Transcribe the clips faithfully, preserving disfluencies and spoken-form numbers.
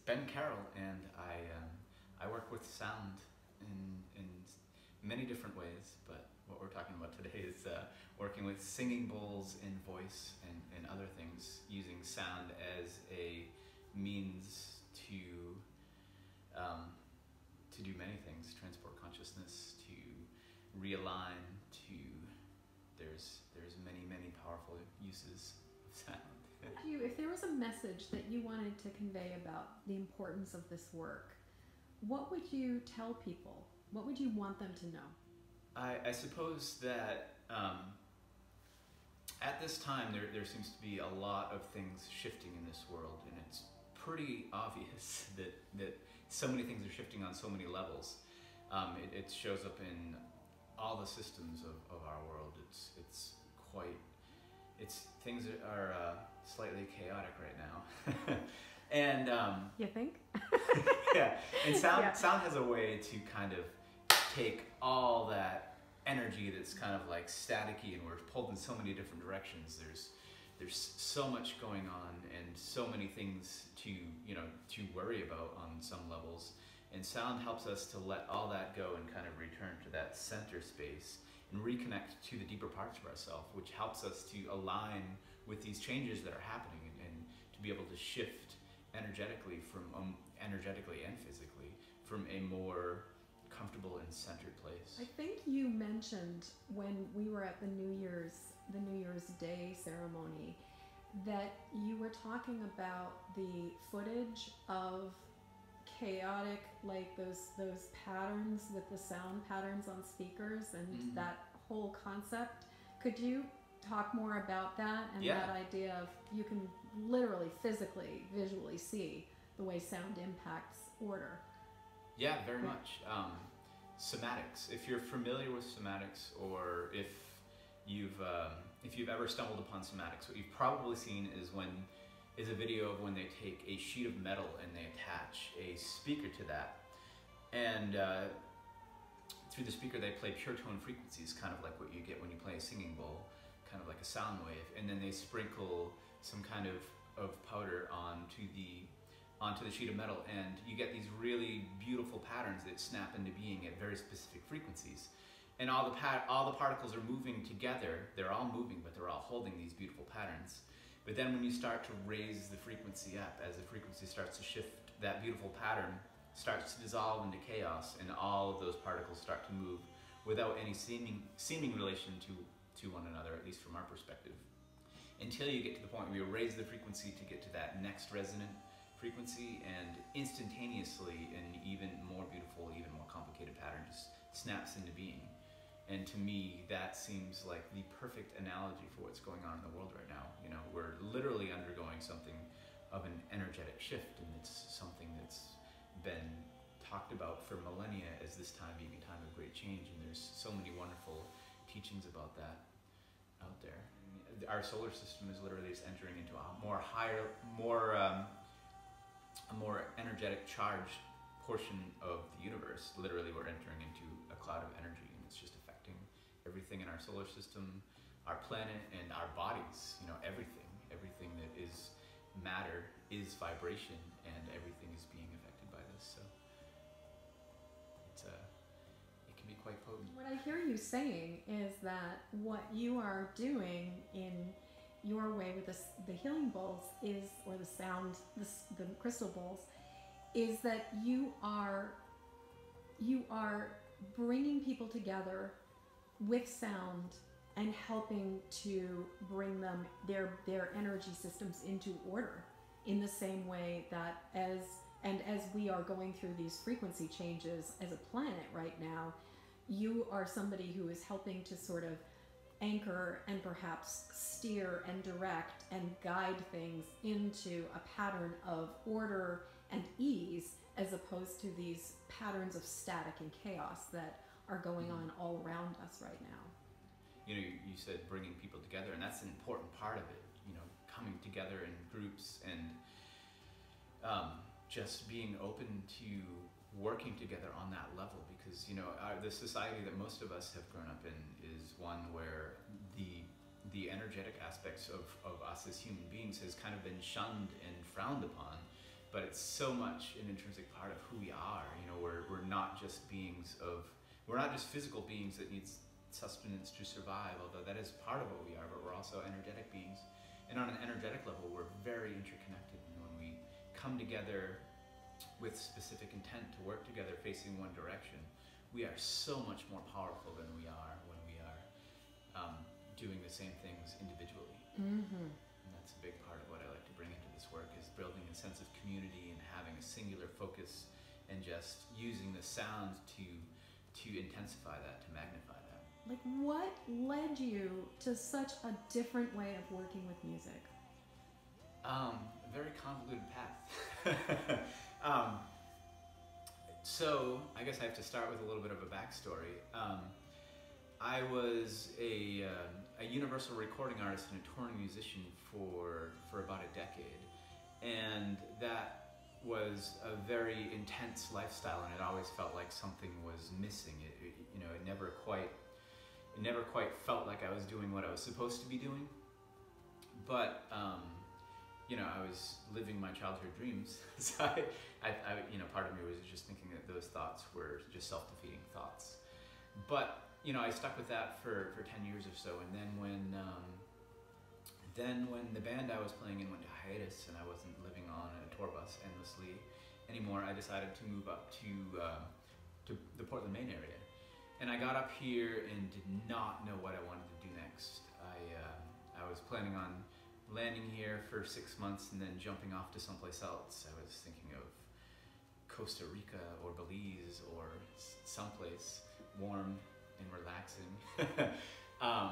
Ben Carroll, and I um, I work with sound in in many different ways. But what we're talking about today is uh, working with singing bowls in voice and, and other things, using sound as a means to um, to do many things: transport consciousness, to realign, to there's there's many many powerful uses of sound. You, if there was a message that you wanted to convey about the importance of this work, what would you tell people? What would you want them to know? I, I suppose that um, at this time there, there seems to be a lot of things shifting in this world, and it's pretty obvious that, that so many things are shifting on so many levels. Um, it, it shows up in all the systems of, of our world. It's, it's quite, it's, things are uh, slightly chaotic right now. and um, You think? yeah, and sound, Yeah. sound has a way to kind of take all that energy that's kind of like staticky, and we're pulled in so many different directions. There's there's so much going on and so many things to, you know, to worry about on some levels. And sound helps us to let all that go and kind of return to that center space and reconnect to the deeper parts of ourselves, which helps us to align with these changes that are happening, and, and to be able to shift energetically from um, energetically and physically from a more comfortable and centered place. I think you mentioned when we were at the New Year's, the New Year's Day ceremony, that you were talking about the footage of chaotic, like those those patterns with the sound patterns on speakers and Mm-hmm. that whole concept. Could you talk more about that and Yeah. that idea of you can literally, physically, visually see the way sound impacts order? Yeah, very much. Um, somatics. If you're familiar with somatics, or if you've um, if you've ever stumbled upon somatics, what you've probably seen is when is a video of when they take a sheet of metal and they attach a speaker to that, and uh, through the speaker they play pure tone frequencies, kind of like what you get when you play a singing bowl, kind of like a sound wave, and then they sprinkle some kind of of powder onto the onto the sheet of metal, and you get these really beautiful patterns that snap into being at very specific frequencies. And all the pat all the particles are moving together. They're all moving, but they're all holding these beautiful patterns. But then when you start to raise the frequency up, as the frequency starts to shift, that beautiful pattern starts to dissolve into chaos, and all of those particles start to move without any seeming seeming relation to, to one another, at least from our perspective. Until you get to the point where you raise the frequency to get to that next resonant frequency, and instantaneously an even more beautiful, even more complicated pattern just snaps into being. And to me, that seems like the perfect analogy for what's going on in the world right now. You know, we're literally undergoing something of an energetic shift, and it's something that's been talked about for millennia as this time being a time of great change, and there's so many wonderful teachings about that out there. Our solar system is literally just entering into a more higher, more um, a more energetic charged portion of the universe. Literally, we're entering into a cloud of energy, and it's just affecting everything in our solar system, our planet, and our bodies. You know, everything. Everything that is matter is vibration, and everything is being affected by this. So it's a, it can be quite potent. What I hear you saying is that what you are doing in your way with the, the healing bowls is, or the sound, the, the crystal bowls, is that you are you are bringing people together with sound and helping to bring them their their energy systems into order, in the same way that as and as we are going through these frequency changes as a planet right now, you are somebody who is helping to sort of anchor and perhaps steer and direct and guide things into a pattern of order and ease, as opposed to these patterns of static and chaos that are going on all around us right now. You know, you, you said bringing people together, and that's an important part of it. You know, coming together in groups, and um, just being open to working together on that level, because, you know, our, the society that most of us have grown up in is one where the the energetic aspects of, of us as human beings has kind of been shunned and frowned upon, but it's so much an intrinsic part of who we are. You know, we're, we're not just beings of, we're not just physical beings that need sustenance to survive, although that is part of what we are, but we're also energetic beings. And on an energetic level, we're very interconnected. And when we come together with specific intent to work together facing one direction, we are so much more powerful than we are when we are um, doing the same things individually. Mm-hmm. And that's a big part of what I like to bring into this work, is building a sense of community and having a singular focus and just using the sound to to intensify that, to magnify that. Like, what led you to such a different way of working with music? Um, a very convoluted path. um, so I guess I have to start with a little bit of a backstory. Um, I was a, uh, a universal recording artist and a touring musician for for about a decade, and that was a very intense lifestyle, and it always felt like something was missing. It, it, you know, it never quite, it never quite felt like I was doing what I was supposed to be doing. But um, you know, I was living my childhood dreams. So I, I, I, you know, part of me was just thinking that those thoughts were just self-defeating thoughts. But you know, I stuck with that for, for ten years or so, and then when um, then when the band I was playing in went to hiatus and I wasn't living on a tour bus endlessly anymore, I decided to move up to uh, to the Portland, Maine area. And I got up here and did not know what I wanted to do next. I uh, I was planning on landing here for six months and then jumping off to someplace else. I was thinking of Costa Rica or Belize or someplace warm and relaxing. um,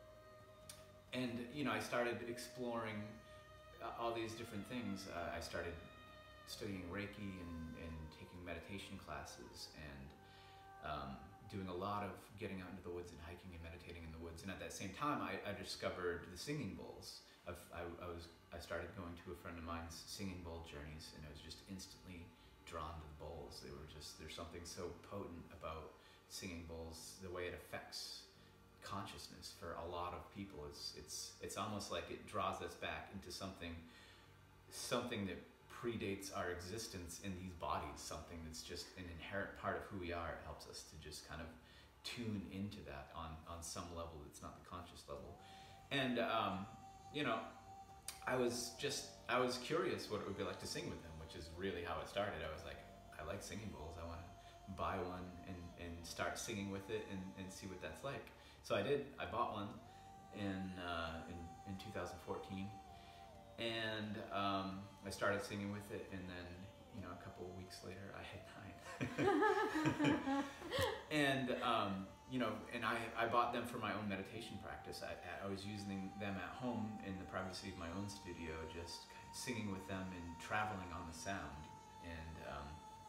and you know, I started exploring uh, all these different things. Uh, I started studying Reiki and, and taking meditation classes and um, doing a lot of getting out into the woods and hiking and meditating in the woods. And at that same time, I, I discovered the singing bowls. Of, I, I was I started going to a friend of mine's singing bowl journeys, and I was just instantly drawn to the bowls. They were just, there's something so potent about singing bowls, the way it affects consciousness for a lot of people. It's it's it's almost like it draws us back into something something that predates our existence in these bodies, something that's just an inherent part of who we are. It helps us to just kind of tune into that on on some level that's not the conscious level. And um, you know, I was just I was curious what it would be like to sing with them, which is really how it started. I was like, I like singing bowls. I want to buy one and, and start singing with it and, and see what that's like. So I did. I bought one in uh, in, in two thousand fourteen, and um, I started singing with it. And then, you know, a couple of weeks later, I had nine. and um, you know, and I, I bought them for my own meditation practice. I, I was using them at home in the privacy of my own studio, just singing with them and traveling on the sound. And um,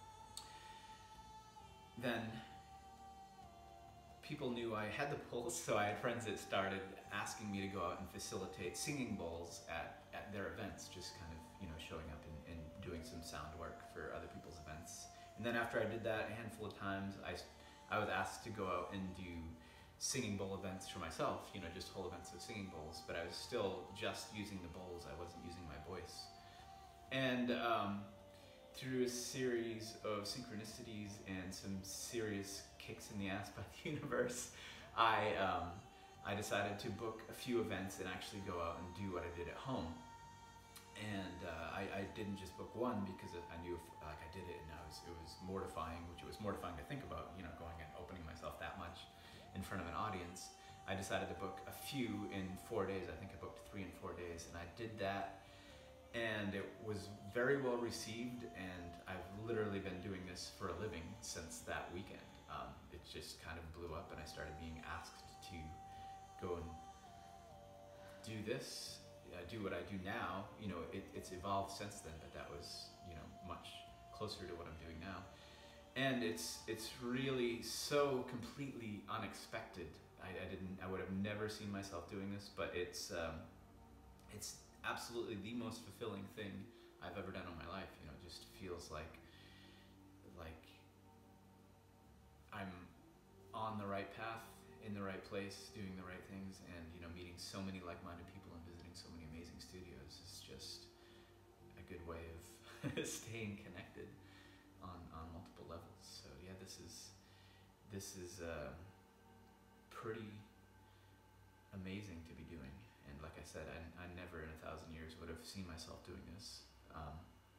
then people knew I had the pulse, so I had friends that started asking me to go out and facilitate singing bowls at, at their events, just kind of, you know, showing up and, and doing some sound work for other people's events. And then after I did that a handful of times, I, I was asked to go out and do singing bowl events for myself, you know, just whole events of singing bowls, but I was still just using the bowls, I wasn't using my voice. And um, through a series of synchronicities and some serious kicks in the ass by the universe, I um, I decided to book a few events and actually go out and do what I did at home. And uh, I, I didn't just book one because I knew if, like I did it and I was, it was mortifying, which it was mortifying to think about, you know, going and opening myself that much in front of an audience. I decided to book a few in four days. I think I booked three in four days, and I did that. And it was very well received, and I've literally been doing this for a living since that weekend. Um, it just kind of blew up, and I started being asked to go and do this, uh, do what I do now. You know, it, it's evolved since then, but that was, you know, much closer to what I'm doing now. And it's it's really so completely unexpected. I, I didn't, I would have never seen myself doing this, but it's um, it's absolutely the most fulfilling thing I've ever done in my life. You know, it just feels like like I'm on the right path, in the right place, doing the right things, and you know, meeting so many like-minded people and visiting so many amazing studios is just a good way of staying connected on, on multiple levels. So yeah, this is this is uh, pretty amazing to be doing. And like I said, I, I never in a thousand years would have seen myself doing this. Um,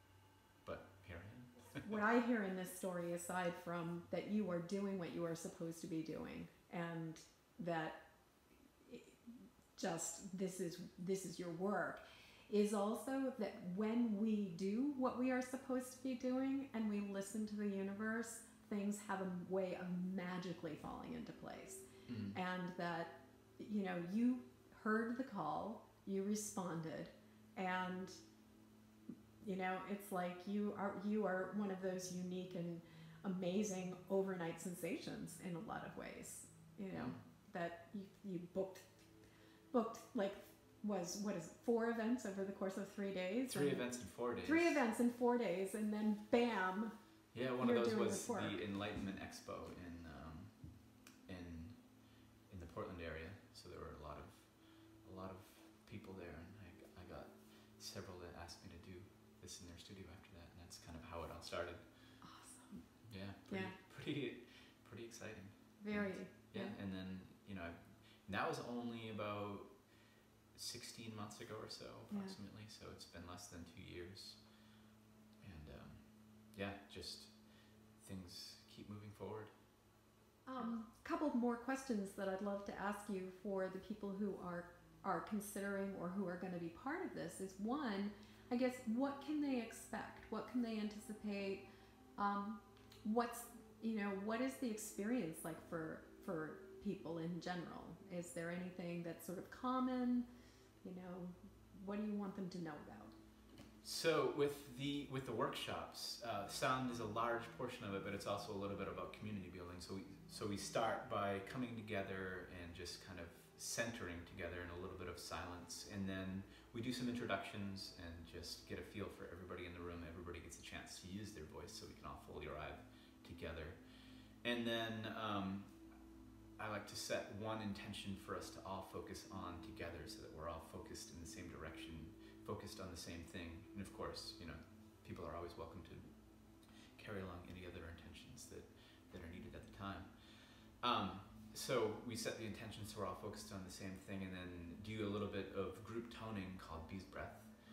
but here I am. What I hear in this story, aside from that you are doing what you are supposed to be doing, and that it- just this is this is your work, is also that when we do what we are supposed to be doing and we listen to the universe, things have a way of magically falling into place. Mm. And that, you know, you heard the call, you responded, and you know, it's like you are you are one of those unique and amazing overnight sensations in a lot of ways. You know, Mm. that you, you booked booked like was what is it, four events over the course of three days. Three and events in four days. Three events in four days, and then bam. Yeah, one You're of those doing was the work. the Enlightenment Expo in um, in in the Portland area. So there were a lot of a lot of people there, and I, I got several that asked me to do this in their studio after that, and that's kind of how it all started. Awesome. Yeah, pretty Yeah. pretty pretty exciting. Very. Yeah, and then you know, I, and that was only about sixteen months ago or so, Yeah. approximately. So it's been less than two years, and um, yeah, just things keep moving forward. Um, couple more questions that I'd love to ask you for the people who are are considering or who are going to be part of this is, one, I guess, what can they expect? What can they anticipate? Um, what's you know what is the experience like for for people in general? Is there anything that's sort of common? You know, what do you want them to know about? So with the with the workshops, uh, sound is a large portion of it, but it's also a little bit about community building. So we so we start by coming together and just kind of centering together in a little bit of silence, and then we do some introductions and just get a feel for everybody in the room. Everybody gets a chance to use their voice, so we can all fully arrive together. And then um, I like to set one intention for us to all focus on together, so that we're all focused in the same direction, focused on the same thing. And of course, you know, people are always welcome to carry along any other intentions that, that are needed at the time. Um, so we set the intention so we're all focused on the same thing, and then do a little bit of group toning called Bee's Breath,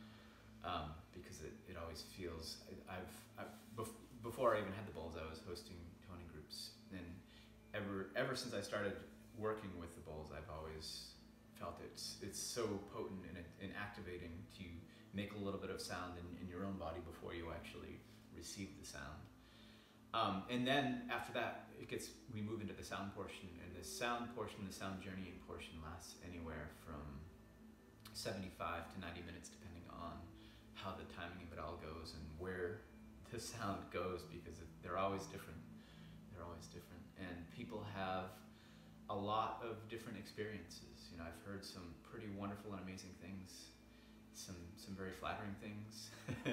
um, because it, it always feels, I've, I've bef- before I even had the bowls, I was hosting toning groups, and ever ever since I started working with the bowls, I've always felt it's it's so potent and, and activating to make a little bit of sound in, in your own body before you actually receive the sound. Um, and then after that, it gets we move into the sound portion, and the sound portion, the sound journeying portion, lasts anywhere from seventy-five to ninety minutes, depending on how the timing of it all goes and where the sound goes, because they're always different. They're always different, and people have a lot of different experiences. You know, I've heard some pretty wonderful and amazing things, some some very flattering things,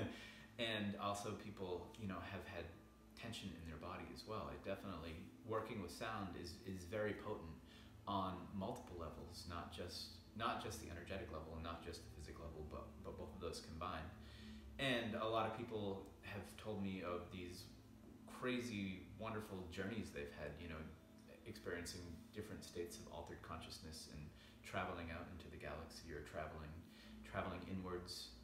and also people, you know, have had tension in their body as well. It definitely, working with sound is is very potent on multiple levels, not just not just the energetic level and not just the physical level, but but both of those combined. And a lot of people have told me of these crazy, wonderful journeys they've had, you know, experiencing different states of altered consciousness and traveling out into the galaxy, or traveling traveling inwards.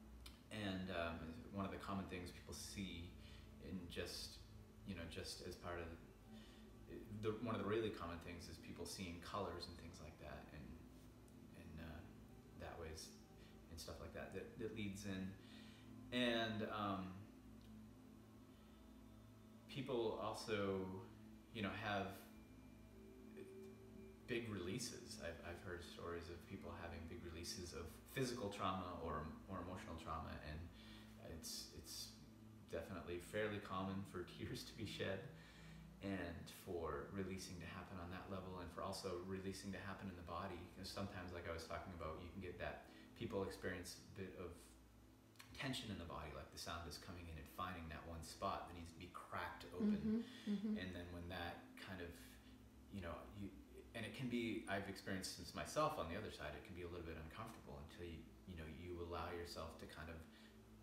And um, one of the common things people see in just, you know, just as part of the, one of the really common things is people seeing colors and things like that, and and uh, that ways and stuff like that that, that leads in. And um, people also, you know, have big releases. I've, I've heard stories of people having big releases of physical trauma or or emotional trauma, and it's it's definitely fairly common for tears to be shed, and for releasing to happen on that level, and for also releasing to happen in the body. Because sometimes, like I was talking about, you can get that people experience a bit of tension in the body, like the sound is coming in and finding that one spot that needs to be cracked open. Mm-hmm, mm-hmm. And then when that kind of, you know, you, and it can be, I've experienced this myself on the other side, it can be a little bit uncomfortable until you, you know, you allow yourself to kind of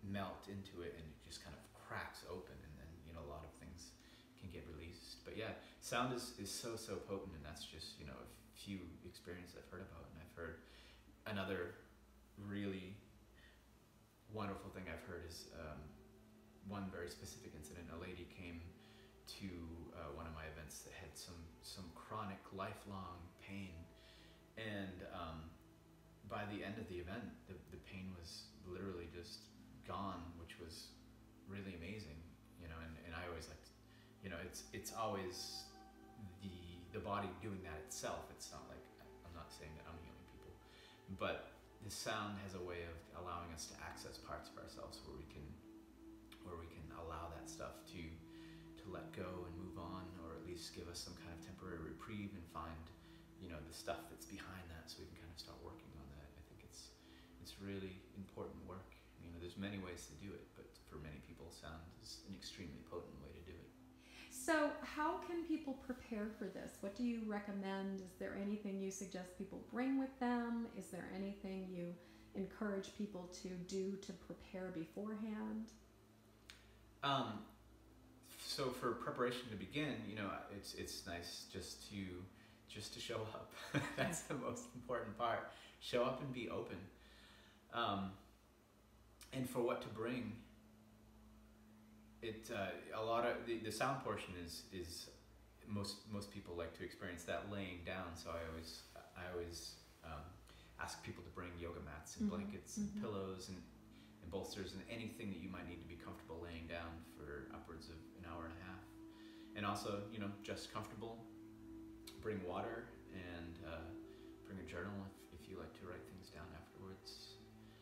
melt into it, and it just kind of cracks open, and then you know a lot of things can get released. But yeah, sound is, is so so potent, and that's just you know a few experiences I've heard about. And I've heard another really wonderful thing I've heard is um, one very specific incident. A lady came to uh, one of my events that had some some chronic lifelong pain, and um, by the end of the event, the, the pain was literally just gone, which was really amazing, you know. And, and I always like, to, you know, it's it's always the the body doing that itself. It's not like, I'm not saying that I'm healing people, but the sound has a way of allowing us to access parts of ourselves where we can where we can allow that stuff to to let go and move on, or at least give us some kind of temporary reprieve and find, you know, the stuff that's behind that, so we can kind of start working on that. I think it's it's really important work. You know, there's many ways to do it, but for many people, sound is an extremely potent way to do it. So how can people prepare for this? What do you recommend? Is there anything you suggest people bring with them? Is there anything you encourage people to do to prepare beforehand? Um, so for preparation to begin, you know, it's it's nice just to just to show up. That's the most important part. Show up and be open. Um, and for what to bring, it uh, a lot of the, the sound portion is is most most people like to experience that laying down. So I always I always um, ask people to bring yoga mats and Mm-hmm. blankets Mm-hmm. and pillows and, and bolsters and anything that you might need to be comfortable laying down for upwards of an hour and a half. And also, you know, just comfortable. Bring water and uh, bring a journal if, if you like to write things down afterwards.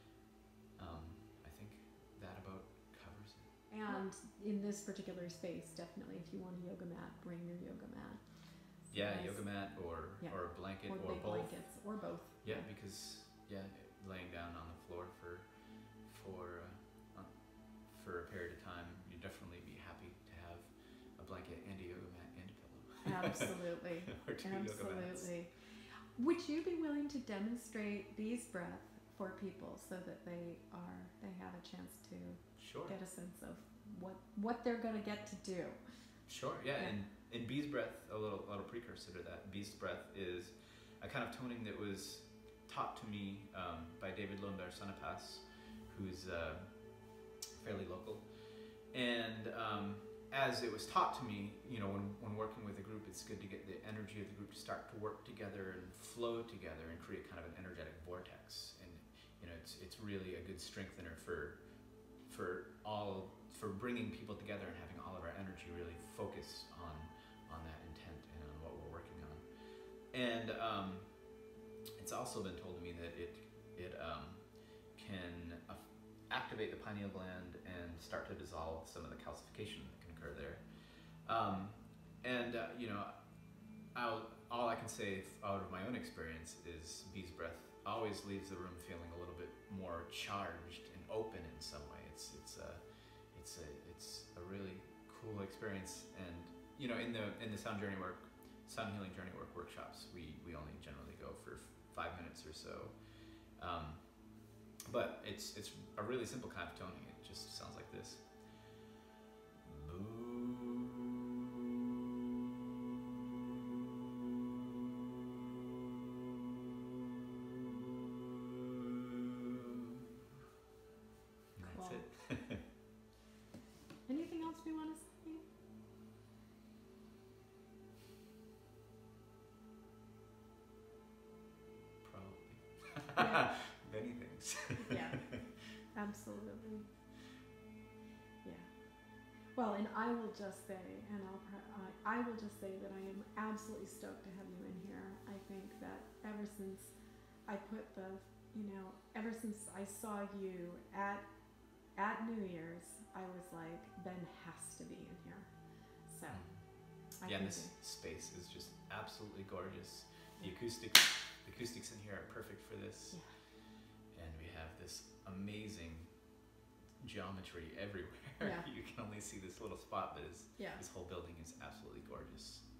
Um, I think that about covers it. And in this particular space, definitely, if you want a yoga mat, bring your yoga mat. Yeah, Nice. yoga mat or Yeah. or a blanket Or or, big both. blankets, or both. Yeah, because yeah, laying down on the floor for for uh, uh, for a period of time, you'd definitely be happy to have a blanket and a yoga mat and a pillow. Absolutely. Or two yoga mats. Absolutely. Would you be willing to demonstrate bees breath for people so that they are they have a chance to Sure. get a sense of what what they're going to get to do? Sure, yeah, Yeah. and in Bee's Breath, a little, a little precursor to that, Bee's Breath is a kind of toning that was taught to me um, by David Lundberg Sonapass, who's uh, fairly local. And um, as it was taught to me, you know, when, when working with a group, it's good to get the energy of the group to start to work together and flow together and create kind of an energetic vortex. And, you know, it's it's really a good strengthener for for all for bringing people together and having all of our energy really focus on on that intent and on what we're working on. And um, it's also been told to me that it it um, can uh, activate the pineal gland and start to dissolve some of the calcification that can occur there. Um, and uh, you know, I'll, all I can say out of my own experience is Bee's Breath always leaves the room feeling a little bit more charged and open in some way. It's it's a it's a it's a really cool experience. And you know, in the in the sound journey work, sound healing journey work workshops, we we only generally go for five minutes or so. Um, but it's it's a really simple kind of toning. It just sounds like this. That's Cool. it. Anything else we want to say? Probably. Yeah. Many things. Yeah, absolutely. Yeah. Well, and I will just say, and I'll, pr- I, I will just say that I am absolutely stoked to have you in here. I think that ever since I put the, you know, ever since I saw you at at New Year's, I was like, Ben has to be in here. So, I Yeah, and think this it- space is just absolutely gorgeous. The acoustics, the acoustics in here are perfect for this. Yeah. And we have this amazing geometry everywhere. Yeah. You can only see this little spot, but it's, yeah. this whole building is absolutely gorgeous.